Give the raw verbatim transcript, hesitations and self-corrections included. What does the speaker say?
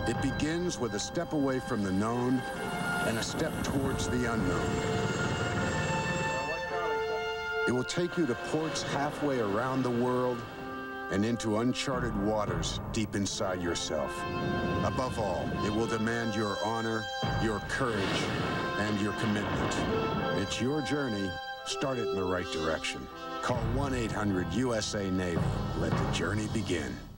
It begins with a step away from the known and a step towards the unknown. It will take you to ports halfway around the world and into uncharted waters deep inside yourself. Above all, it will demand your honor, your courage, and your commitment. It's your journey. Start it in the right direction. Call one eight hundred U S A Navy. Let the journey begin.